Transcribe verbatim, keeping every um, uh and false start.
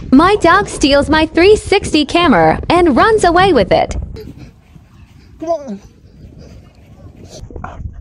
My dog steals my three sixty camera and runs away with it. Come on.